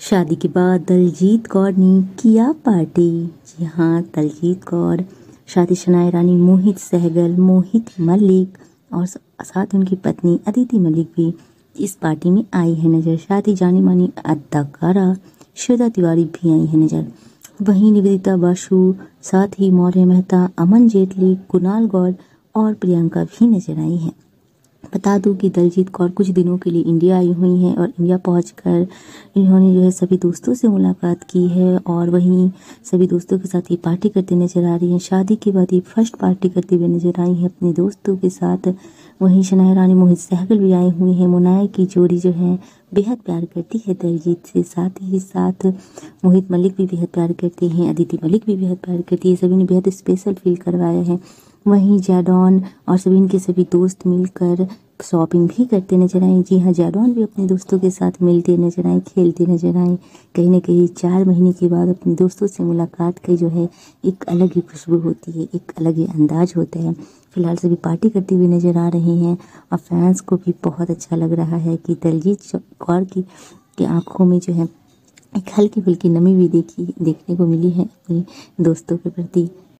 शादी के बाद दलजीत कौर ने किया पार्टी। जी हाँ, दलजीत कौर शादी शनाया रानी मोहित सहगल, मोहित मलिक और साथ उनकी पत्नी अदिति मलिक भी इस पार्टी में आई है नजर। साथ ही जानी मानी अदाकारा श्वेता तिवारी भी आई है नजर। वहीं निवेदिता बासु, साथ ही मौर्य मेहता, अमन जेटली, कुणाल गौर और प्रियंका भी नजर आई हैं। बता दूं कि दलजीत कौर कुछ दिनों के लिए इंडिया आई हुई हैं और इंडिया पहुंचकर इन्होंने जो है सभी दोस्तों से मुलाकात की है और वहीं सभी दोस्तों के साथ ये पार्टी करते नजर आ रही हैं। शादी के बाद ये फर्स्ट पार्टी करते हुए नजर आई हैं अपने दोस्तों के साथ। वहीं शनाया रानी मोहित सहगल भी आई हुई हैं। मुनाया की जोड़ी जो है बेहद प्यार करती है दलजीत से, साथ ही साथ मोहित मलिक भी बेहद प्यार करते हैं, अदिति मलिक भी बेहद प्यार करती है। सभी ने बेहद स्पेशल फील करवाया है। वहीं जैडॉन और सभी इनके सभी दोस्त मिलकर शॉपिंग भी करते नजर आए। जी हाँ, जैडॉन भी अपने दोस्तों के साथ मिलते नजर आए, खेलते नजर आए। कहीं ना कहीं 4 महीने के बाद अपने दोस्तों से मुलाकात की जो है एक अलग ही खुशबू होती है, एक अलग ही अंदाज होता है। फिलहाल सभी पार्टी करते हुए नजर आ रहे हैं और फैंस को भी बहुत अच्छा लग रहा है कि दलजीत कौर की आंखों में जो है एक हल्की फुल्की नमी भी देखने को मिली है अपने दोस्तों के प्रति।